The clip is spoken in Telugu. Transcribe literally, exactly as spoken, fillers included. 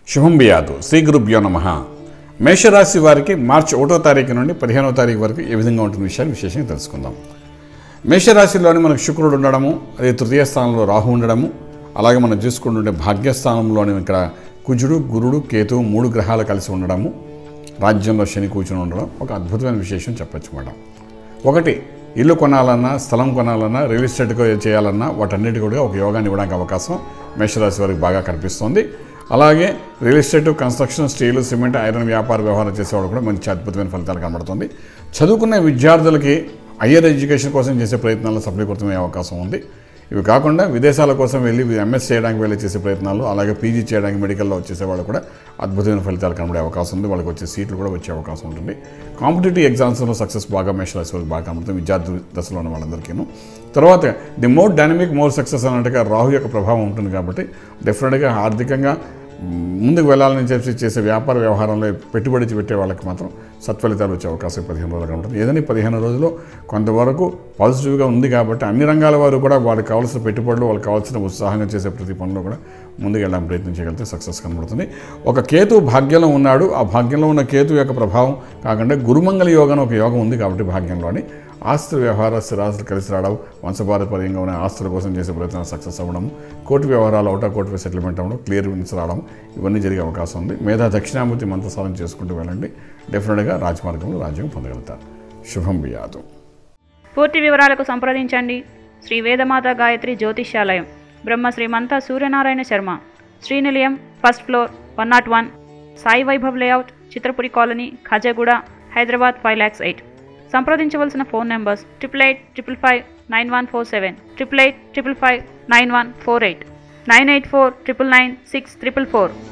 శుభం బియాదు శ్రీ గురుభ్యో నమః. మేషరాశి వారికి మార్చి ఒకటో తారీఖు నుండి పదిహేనవ తారీఖు వరకు ఏ విధంగా ఉంటుంది విషయాన్ని విశేషంగా తెలుసుకుందాం. మేషరాశిలోని మనకు శుక్రుడు ఉండడము, అదే తృతీయ స్థానంలో రాహు ఉండడము, అలాగే మనం చూసుకుంటుంటే భాగ్యస్థానంలోని ఇక్కడ కుజుడు, గురుడు, కేతువు మూడు గ్రహాలు కలిసి ఉండడము, రాజ్యంలో శని కూర్చుని ఉండడం ఒక అద్భుతమైన విశేషం చెప్పచ్చు మేడం. ఒకటి, ఇల్లు కొనాలన్నా, స్థలం కొనాలన్నా, రియల్ ఎస్టేట్ చేయాలన్నా వాటన్నిటి కూడా ఒక యోగాన్ని ఇవ్వడానికి అవకాశం మేషరాశి వారికి బాగా కనిపిస్తుంది. అలాగే real estate, construction, steel, cement, iron వ్యాపార వ్యవహారం చేసేవాడు కూడా మంచి అద్భుతమైన ఫలితాలు కనబడుతుంది. చదువుకున్న విద్యార్థులకి హయ్యర్ ఎడ్యుకేషన్ కోసం చేసే ప్రయత్నాల్లో సఫలీకృతమయ్యే అవకాశం ఉంది. ఇవి కాకుండా విదేశాల కోసం వెళ్ళి ఎంఎస్ చేయడానికి వెళ్ళి చేసే ప్రయత్నాలు, అలాగే పీజీ చేయడానికి మెడికల్లో వచ్చేసేవాళ్ళు కూడా అద్భుతమైన ఫలితాలు కనబడే అవకాశం ఉంది. వాళ్ళకి వచ్చే సీట్లు కూడా వచ్చే అవకాశం ఉంటుంది. కాంపిటేటివ్ ఎగ్జామ్స్లో సక్సెస్ బాగా మేషరాశి వారికి బాగా కనబడుతుంది, విద్యార్థి దశలో ఉన్న వాళ్ళందరికీను. తర్వాత the more dynamic more success అన్నట్టుగా రాహు యొక్క ప్రభావం ఉంటుంది కాబట్టి డెఫినెట్గా ఆర్థికంగా ముందుకు వెళ్ళాలని చెప్పి చేసే వ్యాపార వ్యవహారంలో పెట్టుబడి పెట్టే వాళ్ళకి మాత్రం సత్ఫలితాలు వచ్చే అవకాశం పదిహేను రోజులుగా ఉంటుంది. ఏదైనా పదిహేను రోజుల్లో కొంతవరకు పాజిటివ్గా ఉంది కాబట్టి అన్ని రంగాల వారు కూడా వాళ్ళకి కావాల్సిన పెట్టుబడులు, వాళ్ళకి కావాల్సిన ఉత్సాహంగా చేసే ప్రతి పనిలో కూడా ముందుకు వెళ్ళడానికి ప్రయత్నం చేయగలిగితే సక్సెస్ కనబడుతుంది. ఒక కేతు భాగ్యంలో ఉన్నాడు. ఆ భాగ్యంలో ఉన్న కేతు యొక్క ప్రభావం కాకుండా గురుమంగళ యోగం ఒక యోగం ఉంది కాబట్టి భాగ్యంలోని ఆస్తుల వ్యవహార స్థిరాస్తులు కలిసి రావడం, వంశపారపర్యంగా ఉన్న ఆస్తుల కోసం చేసే ప్రయత్నాలు సక్సెస్ అవ్వడం, కోర్టు వ్యవహారాలు అవుటా కోర్టు సెటిల్మెంట్ అవ్వడం, క్లియర్ విన్స్ రావడం ఇవన్నీ జరిగే అవకాశం ఉంది. మేధా దక్షిణామూర్తి మంత్రసారం చేసుకుంటూ వెళ్ళండి, డెఫినెట్గా రాజమార్గంలో రాజ్యం పొందగలుగుతారు. శుభం బియాదు. పూర్తి వివరాలకు సంప్రదించండి Shri Vedamata Gayatri Jyotishyalayam, Brahma Srimantha Suryanarayana Sharma, Srinilayam, first floor, one naught one, Sai Vaibhav layout, Chitrapuri colony, Khajaguda, Hyderabad five lakhs eight. సంప్రదించవలసిన phone numbers triple eight triple five nine one four seven, triple eight triple five nine one four eight, nine eight four triple nine six triple four.